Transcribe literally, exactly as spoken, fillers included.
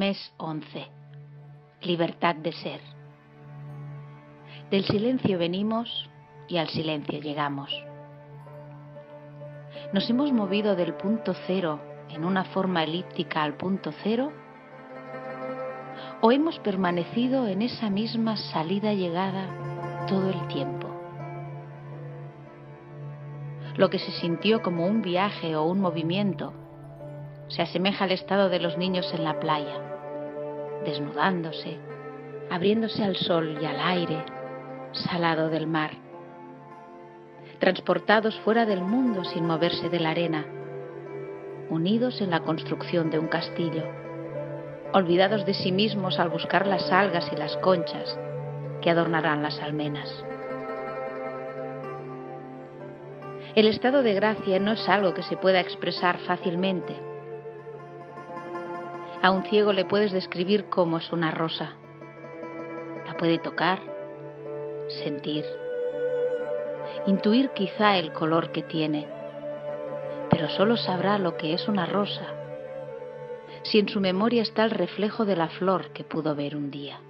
Mes once. Libertad de ser. Del silencio venimos y al silencio llegamos. Nos hemos movido del punto cero en una forma elíptica al punto cero, o hemos permanecido en esa misma salida-llegada todo el tiempo. Lo que se sintió como un viaje o un movimiento se asemeja al estado de los niños en la playa, desnudándose, abriéndose al sol y al aire salado del mar, transportados fuera del mundo sin moverse de la arena, unidos en la construcción de un castillo, olvidados de sí mismos al buscar las algas y las conchas que adornarán las almenas. El estado de gracia no es algo que se pueda expresar fácilmente. A un ciego le puedes describir cómo es una rosa. La puede tocar, sentir, intuir quizá el color que tiene, pero solo sabrá lo que es una rosa si en su memoria está el reflejo de la flor que pudo ver un día.